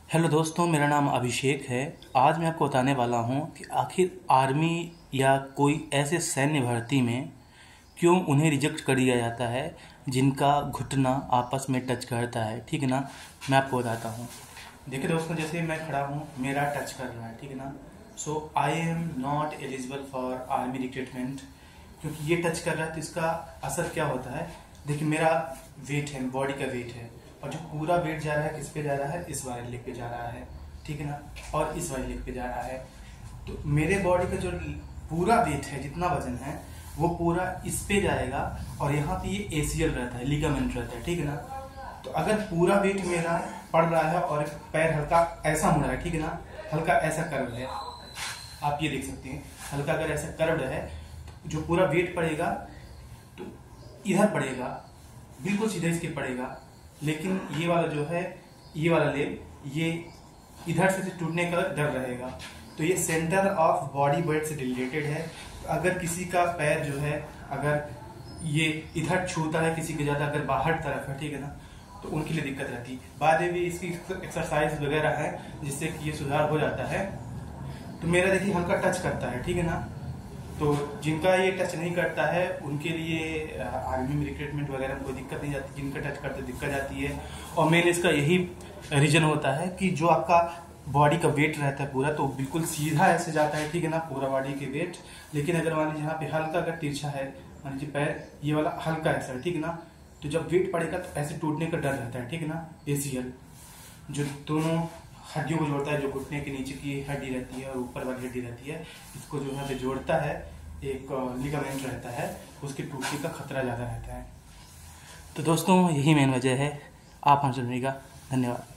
Hello दोस्तों, मेरा नाम अभिषेक है। आज मैं आपको बताने वाला हूं कि आखिर आर्मी या कोई ऐसे सैन्य भर्ती में क्यों उन्हें रिजेक्ट कर दिया जाता है जिनका घुटना आपस में टच करता है। ठीक है ना, मैं आपको बताता हूं। देखिए दोस्तों, जैसे मैं खड़ा हूं, मेरा टच कर रहा है, ठीक है ना। So I am not eligible for army recruitment, क्योंकि ये टच कर रहा है। तो इसका असर क्या होता है, देखिए मेरा वेट है, बॉडी का वेट है, और जो पूरा वेट जा रहा है किस पे जा रहा है, इस वाले लेग पे जा रहा है, ठीक है ना, और इस वाले लेग पे जा रहा है। तो मेरे बॉडी का जो पूरा वेट है, जितना वजन है, वो पूरा इस पे जाएगा, और यहाँ पे ये एसीएल रहता है, लिगामेंट रहता है, ठीक है ना। तो अगर पूरा वेट मेरा पड़ रहा है और पैर हल्का ऐसा मुड़ रहा है, ठीक है ना, हल्का ऐसा कर्व है, आप ये देख सकते हैं, हल्का अगर ऐसा कर्व है, तो जो पूरा वेट पड़ेगा तो इधर पड़ेगा, बिल्कुल सीधा इसके पड़ेगा। लेकिन ये वाला जो है, ये वाला लेग, ये इधर से टूटने का डर रहेगा। तो ये सेंटर ऑफ बॉडी वेट से रिलेटेड है। तो अगर किसी का पैर जो है, अगर ये इधर छूता है, किसी के ज्यादा अगर बाहर तरफ है, ठीक है ना, तो उनके लिए दिक्कत रहती है। बाद में भी इसकी एक्सरसाइज वगैरह है जिससे कि ये सुधार हो जाता है। तो मेरा देखिए हल्का टच करता है, ठीक है ना। तो जिनका ये टच नहीं करता है उनके लिए आर्मी में रिक्रूटमेंट वगैरह में कोई दिक्कत नहीं जाती, जिनका टच करते दिक्कत जाती है। और मेन इसका यही रीजन होता है कि जो आपका बॉडी का वेट रहता है पूरा, तो बिल्कुल सीधा ऐसे जाता है, ठीक है ना, पूरा बॉडी के वेट। लेकिन अगर मान लीजिए यहाँ पे हल्का अगर तिरछा है, मान लीजिए पैर ये वाला हल्का ऐसा है, ठीक है ना, तो जब वेट पड़ेगा तो ऐसे टूटने का डर रहता है, ठीक है ना। एसीएल जो दोनों हड्डियों को जोड़ता है, जो घुटने के नीचे की हड्डी रहती है और ऊपर वाली हड्डी रहती है, इसको जो है जोड़ता है, एक लिगामेंट रहता है, उसके टूटने का खतरा ज़्यादा रहता है। तो दोस्तों, यही मेन वजह है। आप हम सुनिएगा। धन्यवाद।